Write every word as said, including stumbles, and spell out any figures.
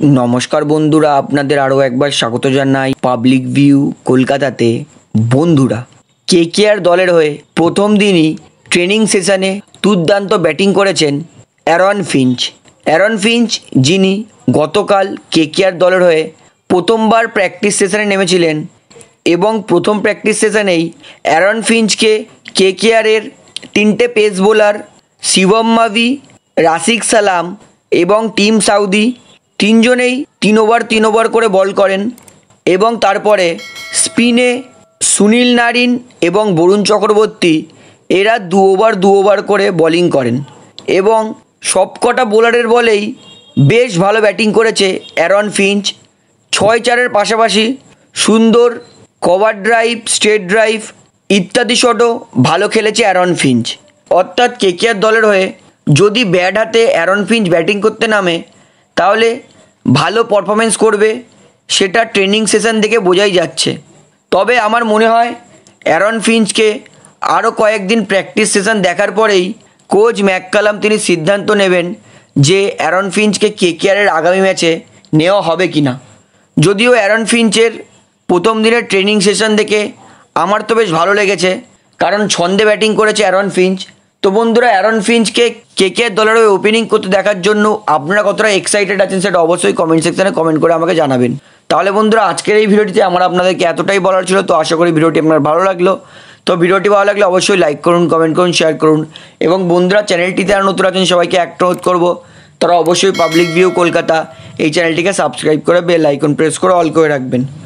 নমস্কার বন্ধুরা, আপনাদের আরও একবার স্বাগত জানাই পাবলিক ভিউ কলকাতাতে। বন্ধুরা, কেকেআর দলের হয়ে প্রথম দিনই ট্রেনিং সেশনে দুর্দান্ত ব্যাটিং করেছেন অ্যারন ফিঞ্চ। অ্যারন ফিঞ্চ যিনি গতকাল কেকেআর দলের হয়ে প্রথমবার প্র্যাকটিস সেশনে নেমেছিলেন এবং প্রথম প্র্যাকটিস সেশনেই অ্যারন ফিঞ্চকে কেকেআরের তিনটে পেস বোলার শিবম মাভি, রাশিক সালাম এবং টিম সাউদি তিনজনেই তিন ওভার তিন ওভার করে বল করেন এবং তারপরে স্পিনে সুনীল নারিন এবং বরুণ চক্রবর্তী এরা দু ওভার দু ওভার করে বোলিং করেন এবং সবকটা বোলারের বলেই বেশ ভালো ব্যাটিং করেছে অ্যারন ফিঞ্চ। ছয় চারের পাশাপাশি সুন্দর কভার ড্রাইভ, স্ট্রেট ড্রাইভ ইত্যাদি শটও ভালো খেলেছে অ্যারন ফিঞ্চ। অর্থাৎ কেকেআর দলের হয়ে যদি ব্যাট হাতে অ্যারন ফিঞ্চ ব্যাটিং করতে নামে তাহলে ভালো পারফরমেন্স করবে, সেটা ট্রেনিং সেশন থেকে বোঝাই যাচ্ছে। তবে আমার মনে হয় অ্যারন ফিঞ্চকে আরও কয়েকদিন প্র্যাকটিস সেশন দেখার পরেই কোচ ম্যাককালাম তিনি সিদ্ধান্ত নেবেন যে অ্যারন ফিঞ্চকে কেকেআরের আগামী ম্যাচে নেওয়া হবে কি না। যদিও অ্যারন ফিঞ্চের প্রথম দিনের ট্রেনিং সেশন দেখে আমার তো বেশ ভালো লেগেছে, কারণ ছন্দে ব্যাটিং করেছে অ্যারন ফিঞ্চ। তো বন্ধুরা, অ্যারন ফিঞ্চকে কেকেআর দলের হয়ে ওপেনিং করতে দেখার জন্য আপনারা কতটা এক্সাইটেড আছেন সেটা অবশ্যই কমেন্ট সেকশনে কমেন্ট করে আমাকে জানাবেন। তাহলে বন্ধুরা, আজকের এই ভিডিওটিতে আমার আপনাদেরকে এতটাই বলার ছিল। তো আশা করি ভিডিওটি আপনার ভালো লাগলো। তো ভিডিওটি ভালো লাগলে অবশ্যই লাইক করুন, কমেন্ট করুন, শেয়ার করুন এবং বন্ধুরা চ্যানেলটিতে আর নতুন আছেন সবাইকে একটা অনুরোধ করবো, তারা অবশ্যই পাবলিক ভিউ কলকাতা এই চ্যানেলটিকে সাবস্ক্রাইব করে বেল আইকন প্রেস করে অল করে রাখবেন।